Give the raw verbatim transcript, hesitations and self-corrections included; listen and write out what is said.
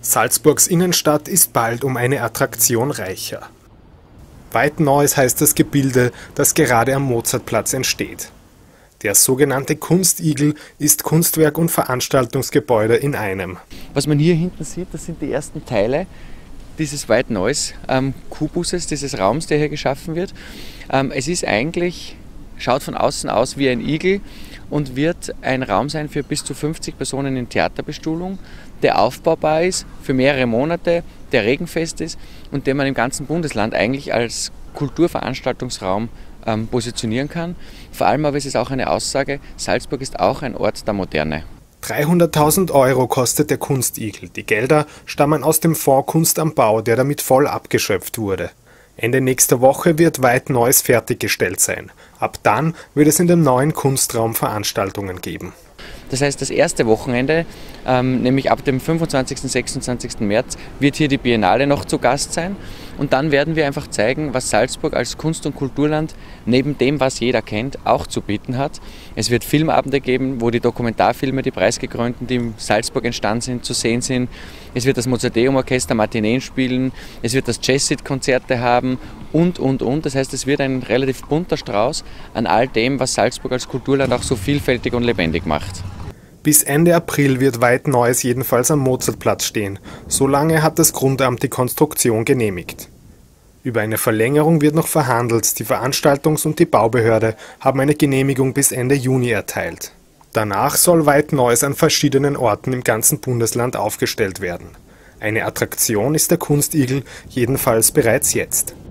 Salzburgs Innenstadt ist bald um eine Attraktion reicher. White Noise heißt das Gebilde, das gerade am Mozartplatz entsteht. Der sogenannte Kunstigel ist Kunstwerk und Veranstaltungsgebäude in einem. Was man hier hinten sieht, das sind die ersten Teile dieses White Noise ähm, Kubuses, dieses Raums, der hier geschaffen wird. Ähm, es ist eigentlich, schaut von außen aus wie ein Igel und wird ein Raum sein für bis zu fünfzig Personen in Theaterbestuhlung, der aufbaubar ist für mehrere Monate, der regenfest ist und den man im ganzen Bundesland eigentlich als Kulturveranstaltungsraum ähm, positionieren kann. Vor allem aber ist es auch eine Aussage, Salzburg ist auch ein Ort der Moderne. dreihunderttausend Euro kostet der Kunstigel. Die Gelder stammen aus dem Fonds Kunst am Bau, der damit voll abgeschöpft wurde. Ende nächster Woche wird White Noise fertiggestellt sein. Ab dann wird es in dem neuen Kunstraum Veranstaltungen geben. Das heißt, das erste Wochenende, ähm, nämlich ab dem fünfundzwanzigsten und sechsundzwanzigsten März, wird hier die Biennale noch zu Gast sein. Und dann werden wir einfach zeigen, was Salzburg als Kunst- und Kulturland neben dem, was jeder kennt, auch zu bieten hat. Es wird Filmabende geben, wo die Dokumentarfilme, die preisgekrönten, die in Salzburg entstanden sind, zu sehen sind. Es wird das Mozarteum-Orchester Matineen spielen, es wird das Jazzit-Konzerte haben und, und, und. Das heißt, es wird ein relativ bunter Strauß an all dem, was Salzburg als Kulturland auch so vielfältig und lebendig macht. Bis Ende April wird White Noise jedenfalls am Mozartplatz stehen. So lange hat das Grundamt die Konstruktion genehmigt. Über eine Verlängerung wird noch verhandelt. Die Veranstaltungs- und die Baubehörde haben eine Genehmigung bis Ende Juni erteilt. Danach soll White Noise an verschiedenen Orten im ganzen Bundesland aufgestellt werden. Eine Attraktion ist der Kunstigel jedenfalls bereits jetzt.